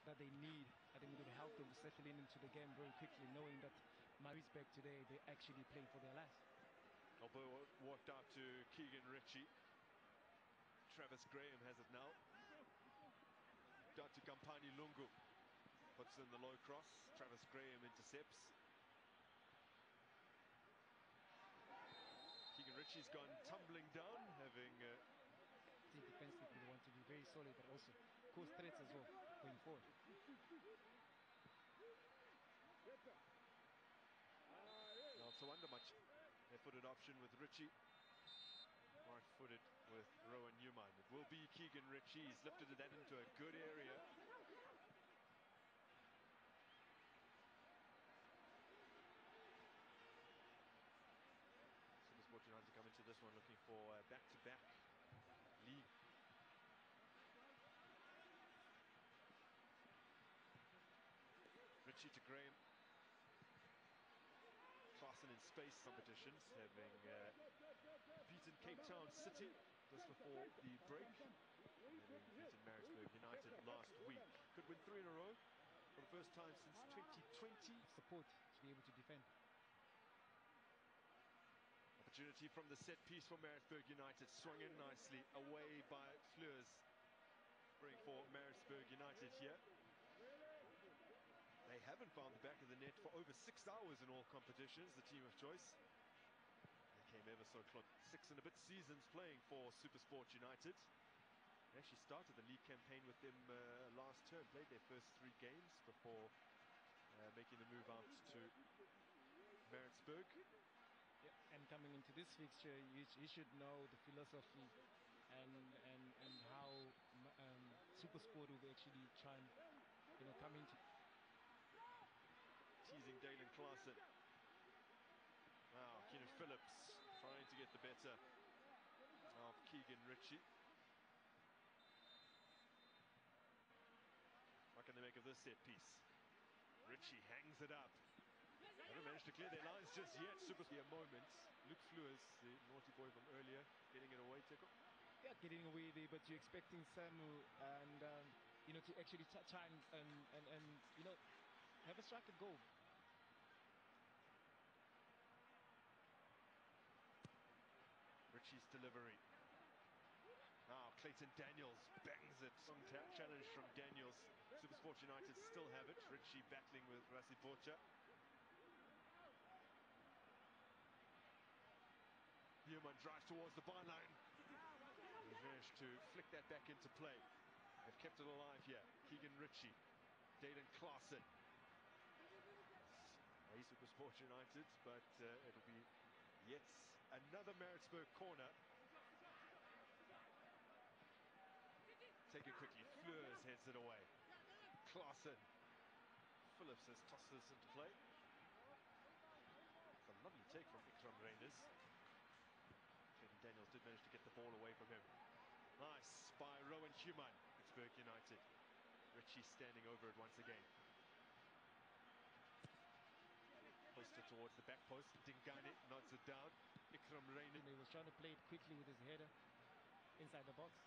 that they need. I think it would help them to settle into the game very quickly, knowing that Mari's back today, they actually play for their lives. Albo walked out to Keegan Ritchie. Travis Graham has it now. Down to Kampani Lungu. Puts in the low cross. Travis Graham intercepts. Keegan Ritchie's gone tumbling down, having... I think defensively they want to be very solid, but also cause threats as well going forward. Not so wonder much. Left-footed option with Ritchie. Right-footed with Rowan Newman. It will be Keegan Ritchie. He's lifted that into a good area. SuperSport United come into this one looking for a back-to-back league. Ritchie to Graham. Clarkson in space competitions, having beaten Cape Town City just before the break, having beaten Maritzburg United last week. Could win 3 in a row for the first time since 2020. Support to be able to defend. Opportunity from the set piece for Maritzburg United, swung in nicely, away by Fleurs. Bring for Maritzburg United here. They haven't found the back of the net for over 6 hours in all competitions, the team of choice. They came ever so close. 6 and a bit seasons playing for SuperSport United. They actually started the league campaign with them last term, played their first 3 games before making the move out to Maritzburg. Yeah, and coming into this fixture, you should know the philosophy and how SuperSport will actually try and come into. Teasing Dalen Clarkson. Wow, Keenan Phillips trying to get the better of Keegan Ritchie. What can they make of this set piece? Ritchie hangs it up. Haven't managed to clear their lines just yet. SuperSport a moment. Luke Fleurs, the naughty boy from earlier, getting it away, Teko. Yeah, getting away there, but you're expecting Samu and to actually try and have a strike and goal. Ritchie's delivery. Now Clayton Daniels bangs it. Some challenge from Daniels. SuperSport United still have it. Ritchie battling with Rasipocha. Newman drives towards the byline. They've managed to flick that back into play. They've kept it alive here. Keegan Ritchie, Dalen Clarkson. SuperSport United, but it'll be yet another Maritzburg corner. Taken quickly, Fleurs heads it away. Clarkson. Phillips has tossed this into play. It's a lovely take from Ikram Reyners. Clayton Daniels did manage to get the ball away from him. Nice by Rowan Newman, Maritzburg United. Ritchie standing over it once again. Posted towards the back post. Dingane nods it down. Ikram Reyners. He was trying to play it quickly with his header inside the box.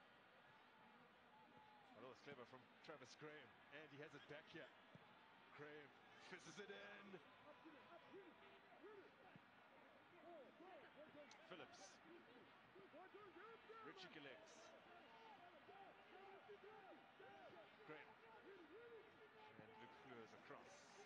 Oh, that was clever from Travis Graham, and he has it back here. Graham fizzes it in. Phillips. Ritchie collects. Graham. And Luke Fleurs across.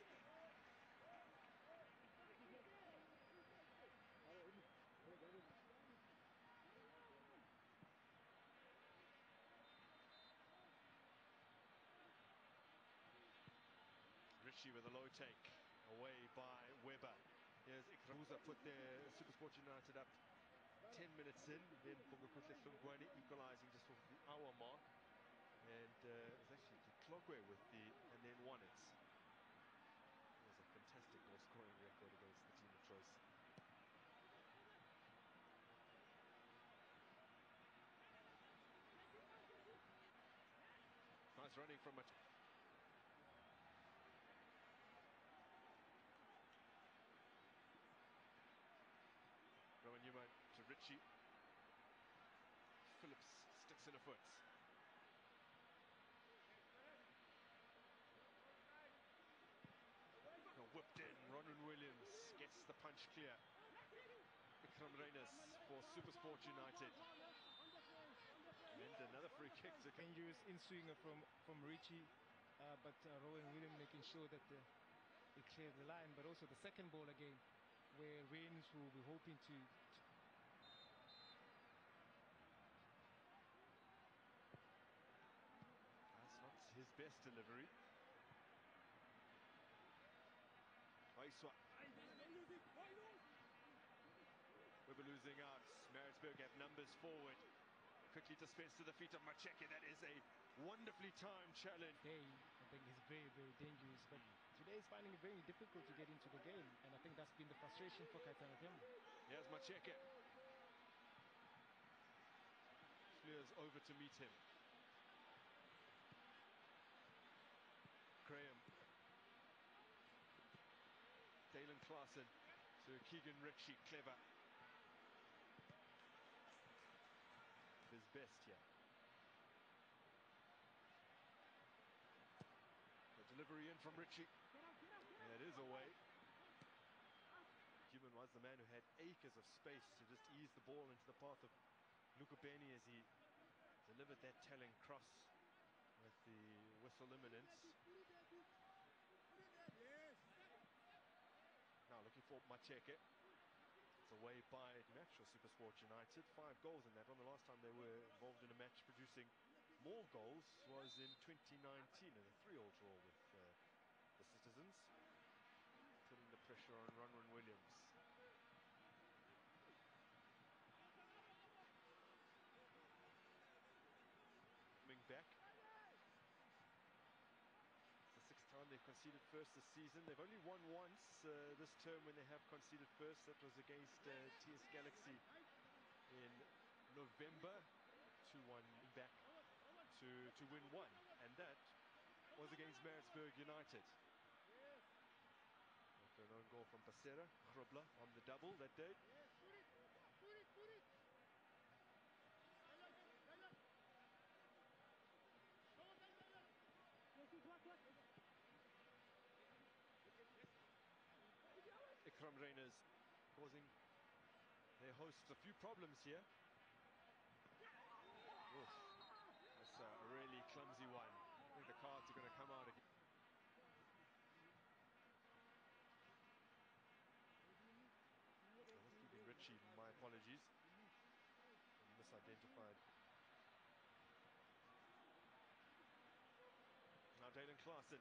Ritchie with a low take, away by Weber. Here's Ikrabuza put their SuperSport United up 10 minutes in, then Bongokuhle Hlungwane equalizing just off the hour mark. And it was actually Klokwe with and then won it. It was a fantastic goal scoring record against the team of choice. Nice running from it. Rowan Newman to Ritchie. Phillips sticks in a foot. gets the punch clear. Ikram Reyners for SuperSport United. And another free kick to come. Dangerous in swinger from Richie, but Rowan Williams making sure that it clears the line. But also the second ball again, where Reigns will be hoping to That's not his best delivery. Waiswa. Weber losing out. Maritzburg have numbers forward. Quickly dispensed to the feet of Macheke. That is a wonderfully timed challenge. Today, I think is very, very dangerous. But today is finding it very difficult to get into the game. And I think that's been the frustration for Kaitana Tembo. Here's Macheke. Fleers over to meet him. Graham. Dalen Klaassen to Keegan Ritchie. Clever. His best here. The delivery in from Ritchie. And it is away. Cuban was the man who had acres of space to just ease the ball into the path of Lukubeni as he delivered that telling cross with the whistle imminent. Now looking for Macheke. It's away by match for SuperSport United. 5 goals in that one. The last time they were involved in a match producing more goals was in 2019 in a 3-3 draw with the Citizens, putting the pressure on Ronwen Williams. Coming back. It's the 6th time they've conceded first this season. They've only won once this term when they have conceded first. That was against TS Galaxy in November. 2-1 back to win 1. And that was against Maritzburg United. After an own goal from Basera, Grubler on the double that day. Ikram Reyners causing their hosts a few problems here. Oof, that's a really clumsy one. I think the cards are going to come out again. That was Keegan Ritchie, my apologies. Misidentified. Now Dalen Klaassen.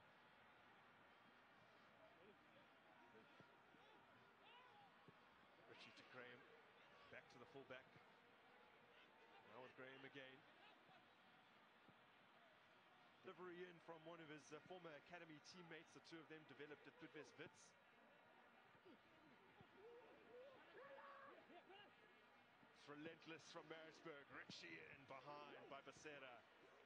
Ritchie to Graham, back to the fullback. Now with Graham again. Delivery in from one of his former academy teammates. The two of them developed at Bidvest Wits. It's relentless from Maritzburg. Ritchie in behind by Basera.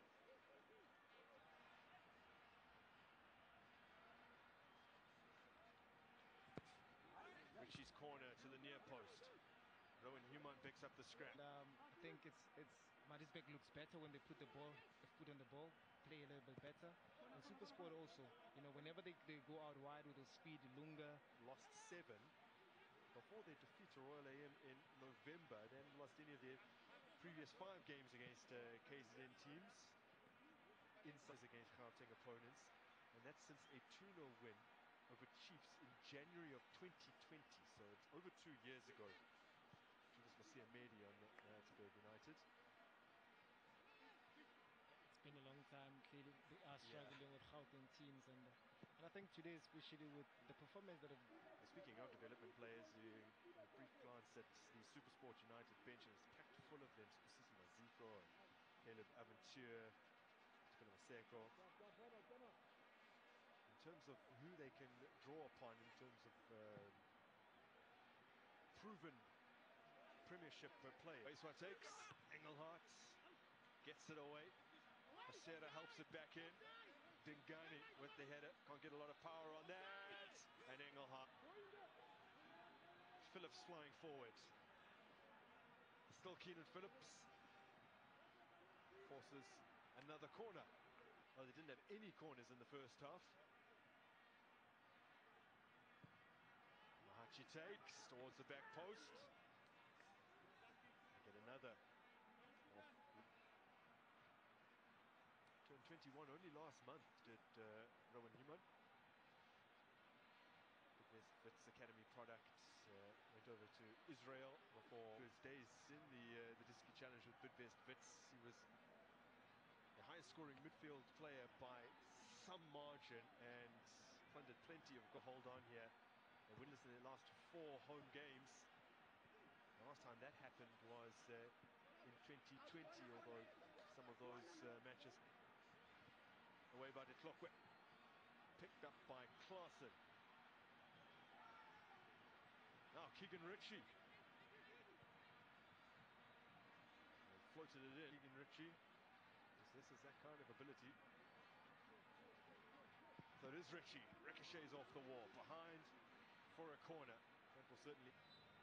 Ritchie's corner to the near post. Rowan Human picks up the scrap. I think it's Maritzburg looks better when they put the foot on the ball, play a little bit better. And SuperSport also, you know, whenever they go out wide with the speed, Lunga lost 7 before their defeat to Royal AM in November. They hadn't lost any of their previous 5 games against KZN teams. Inside against Gauteng opponents. And that's since a 2-0 win over Chiefs in January of 2020. So it's over 2 years ago. Judas Masia Medi on Maritzburg United. It's been a long time. Clearly, they are struggling with Gauteng teams, and I think today, especially with the performance that have. Speaking of development players, a brief glance at the SuperSport United bench, and it's packed full of them. Sisi Maziko, Caleb Aventure, Stefano Maseko. In terms of who they can draw upon, in terms of proven Premiership play. Waiswa takes, Engelhardt gets it away. Basera helps it back in. Dingani with the header, can't get a lot of power on that. And Engelhardt. Phillips flying forward. Still Keenan Phillips. Forces another corner. Oh, they didn't have any corners in the first half. Richie takes towards the back post. Get another. Turned 21 only last month, did Rowan Newman. Bidvest Wits Academy products. Went over to Israel before his days in the Diski Challenge with Bidvest Wits. He was the highest scoring midfield player by some margin and plundered plenty of goal. Hold on here. They're winless in their last 4 home games. The last time that happened was in 2020, although some of those matches away by De Klokwe. Picked up by Klaasen. Now Keegan Ritchie. Floated it in. Keegan Ritchie. This is that kind of ability. So it is Ritchie. Ricochets off the wall. Behind for a corner. That will certainly...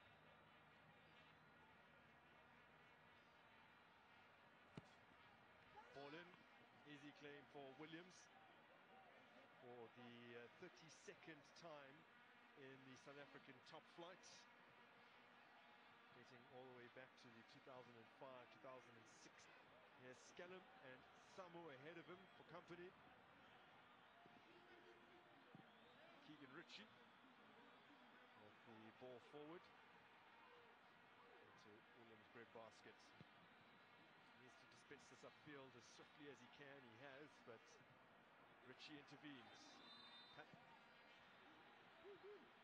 Ball in. Easy claim for Williams. For the 32nd time in the South African top flight. Getting all the way back to the 2005-2006. Here's Skellum and Samu ahead of him for company. Keegan Ritchie with the ball forward into Williams' breadbasket. He needs to dispense this upfield as swiftly as he can. He has, but Ritchie intervenes.